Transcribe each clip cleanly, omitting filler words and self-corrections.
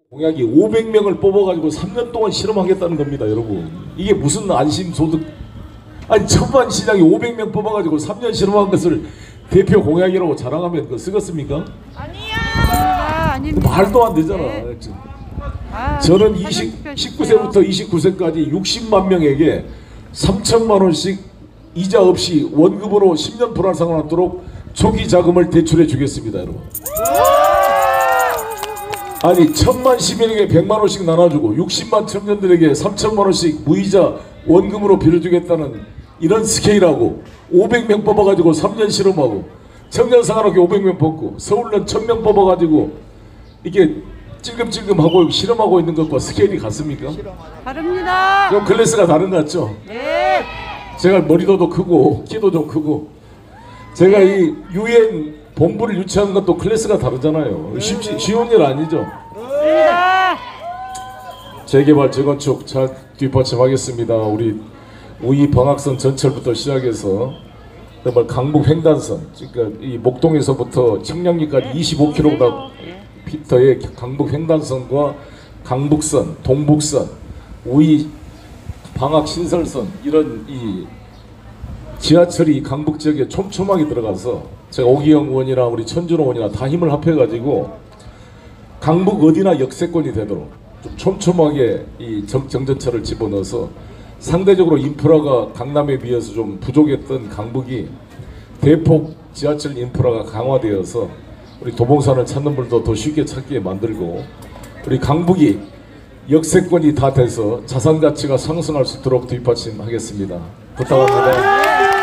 공약이 500명을 뽑아가지고 3년 동안 실험하겠다는 겁니다, 여러분. 이게 무슨 안심소득? 아니, 천만 시장이 500명 뽑아가지고 3년 실험한 것을 대표 공약이라고 자랑하면 그거 쓰겠습니까? 아닙니다. 말도 안 되잖아. 네. 저는 19세부터 29세까지 60만 명에게 3천만 원씩 이자 없이 원금으로 10년 불안상환하도록 초기 자금을 대출해 주겠습니다, 여러분. 아니, 1000만 시민에게 100만 원씩 나눠주고 60만 청년들에게 3천만 원씩 무이자 원금으로 빌려주겠다는 이런 스케일하고 500명 뽑아가지고 3년 실험하고 청년상환학교 500명 뽑고 서울은 1000명 뽑아가지고 이게 찔끔찔끔하고 실험하고 있는 것과 스케일이 같습니까? 다릅니다. 좀 클래스가 다른 것 같죠? 네. 제가 머리도 더 크고 키도 좀 크고 제가 이 유엔 본부를 유치하는 것도 클래스가 다르잖아요. 쉬운 일 아니죠? 재개발 재건축 잘 뒷받침하겠습니다. 우리 우이 방학선 전철부터 시작해서 정말 강북 횡단선, 그러니까 이 목동에서부터 청량리까지 25km의 강북 횡단선과 강북선, 동북선, 우이 방학 신설선 이런 이 지하철이 강북 지역에 촘촘하게 들어가서 제가 오기영 의원이나 우리 천준호 의원이나 다 힘을 합해가지고 강북 어디나 역세권이 되도록 좀 촘촘하게 이 정전철을 집어넣어서 상대적으로 인프라가 강남에 비해서 좀 부족했던 강북이 대폭 지하철 인프라가 강화되어서 우리 도봉산을 찾는 분도 더 쉽게 찾게 만들고 우리 강북이 역세권이 다 돼서 자산 가치가 상승할 수 있도록 뒷받침하겠습니다. 부탁합니다.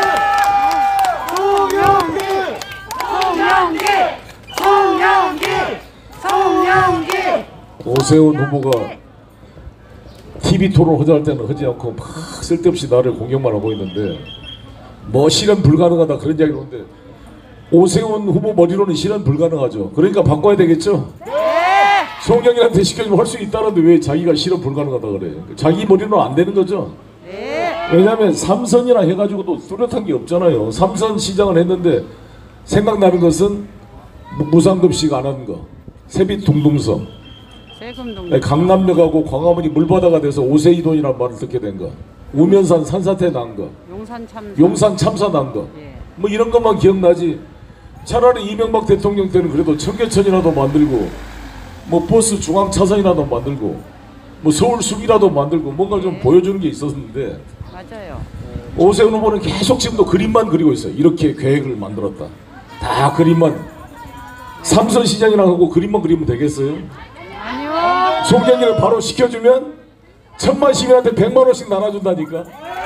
오세훈 후보가 TV 토론 허지할 때는 허지 않고 막 쓸데없이 나를 공격만 하고 있는데 뭐 실현 불가능하다 그런 이야기를 하는데 오세훈 후보 머리로는 실현 불가능하죠. 그러니까 바꿔야 되겠죠? 송영길한테 시켜주면 할 수 있다는데 왜 자기가 실현 불가능하다 그래? 자기 머리로는 안 되는 거죠? 왜냐하면 삼선이나 해가지고도 뚜렷한 게 없잖아요. 삼선 시장을 했는데 생각나는 것은 무상급식 안 하는 거, 세빛 둥둥섬, 강남역하고 광화문이 물바다가 돼서 오세이돈이라는 말을 듣게 된 거, 우면산 산사태 난 거, 용산 참사 난 거, 뭐 이런 것만 기억나지. 차라리 이명박 대통령 때는 그래도 청계천이라도 만들고 뭐 버스 중앙 차선이라도 만들고 뭐 서울 숲이라도 만들고 뭔가 좀 보여주는 게 있었는데 맞아요. 오세훈 후보는 계속 지금도 그림만 그리고 있어요. 이렇게 계획을 만들었다. 다 그림만. 삼선 시장이랑 하고 그림만 그리면 되겠어요? 아니요. 송영길을 바로 시켜주면 1000만 시민한테 100만 원씩 나눠준다니까.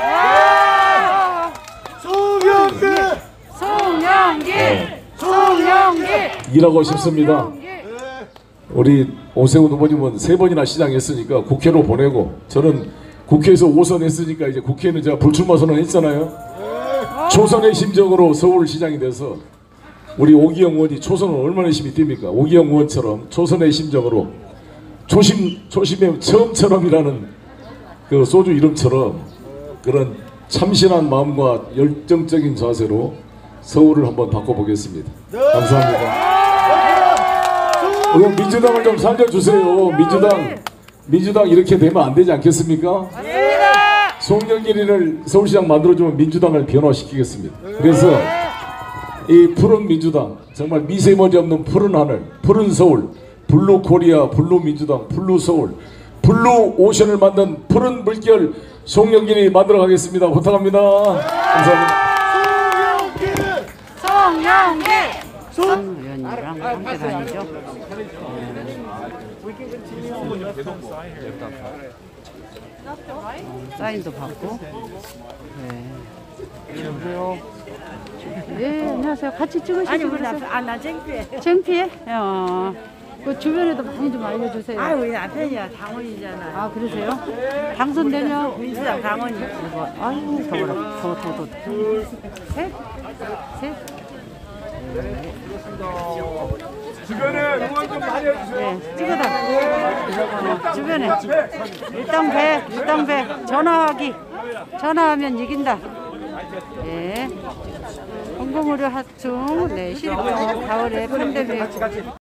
송영길. 일하고 싶습니다. 우리 오세훈 후보님은 3번이나 시장했으니까 국회로 보내고 저는 국회에서 5선 했으니까 이제 국회에는 제가 불출마 선언했잖아요. 초선의 심정으로 서울시장이 돼서 우리 오기영 의원이 초선은 얼마나 열심히 뜁니까? 오기영 의원처럼 초선의 심정으로 초심의 처음처럼이라는 그 소주 이름처럼 그런 참신한 마음과 열정적인 자세로 서울을 한번 바꿔보겠습니다. 감사합니다. 민주당을 좀 살려주세요. 민주당 이렇게 되면 안 되지 않겠습니까? 송영길이를 서울시장 만들어주면 민주당을 변화시키겠습니다. 그래서 이 푸른 민주당, 정말 미세먼지 없는 푸른 하늘, 푸른 서울, 블루 코리아, 블루 민주당, 블루 서울, 블루 오션을 만든 푸른 물결 송영길이 만들어 가겠습니다. 부탁합니다. 감사합니다. 송영길 의원이랑 함께 다니죠. 사인도 받고. 여보세요. 네, 안녕하세요. 같이 찍으시죠. 나 창피해. 창피해? 그 주변에도 많이 좀 알려주세요. 우리 남편이야 당원이잖아. 아, 그러세요? 당선되냐? 민주당 당원이. 아유, 더워라. 셋. 주변에 응원 좀 많이 해주세요. 네, 찍어다. 주변에. 일당 배. 전화하면 이긴다. 예. 공공의료 하충, 네, 12월 4월에 팬데믹